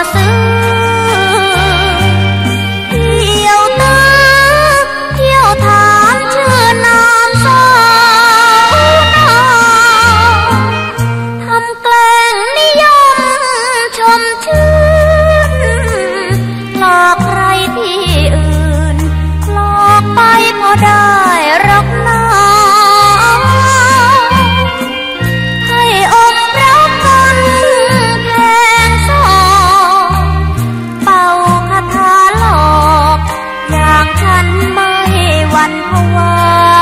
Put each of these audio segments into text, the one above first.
ซื้อเที่ยวตาเที่ยวถามชื่อนามสาวนาทำแกล้งนิยมชมชื่นหลอกใครที่อื่นหลอกไปพอได้รักนาให้อมรักกันแพงสองเป่าคาถาหลอกอย่างฉันไม่หวั่นผวา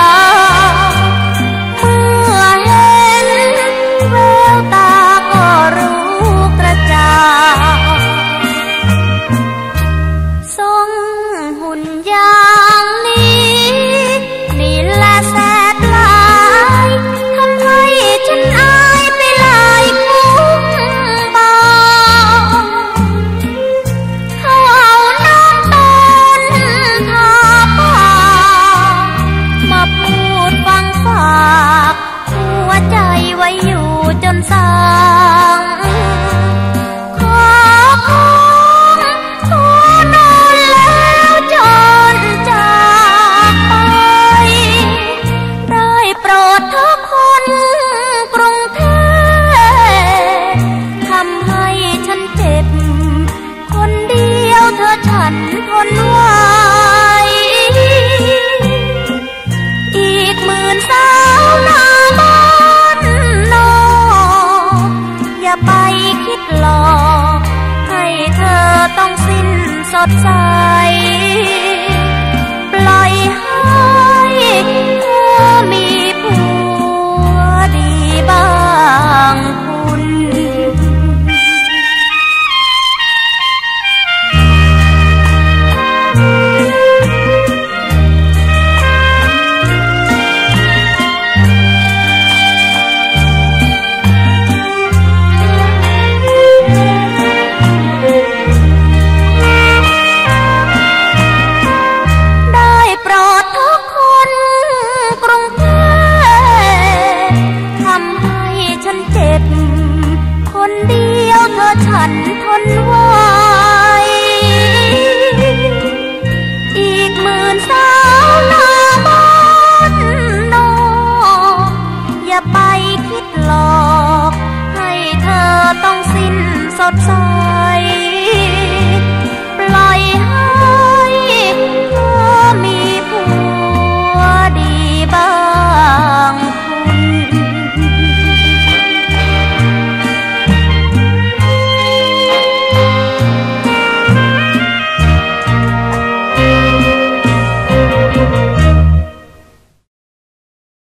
เมื่อเห็นแววตาก็รู้กระจ่างทรงหุ่นอย่างนี้นี่แหละแสบหลายทำให้ฉันอายไปหลายคุ้มบางเขาเอาน้ำตาลทาปากมาพูดฟังฝากหัวใจไว้อยู่จนสางขอของนอนแล้วจนจากไปได้โปรดทุกคนกรุงเทพทำให้ฉันเจ็บคนเดียวเธอฉันทนไหวอีกหมื่นสาวนาบ้านนอกอย่าไปคิดหลอกให้เธอต้องสิ้นสดใสปล่อยให้เธอมีผัวดีบ้างคุณ ได้โปรดทุกคนกรุงเทพทำให้ฉันเจ็บคนเดียวเธอฉันทนไหวอีกหมื่นสาวนาบ้านนอกอย่าไปคิดหลอกให้เธอต้องสิ้นสดใส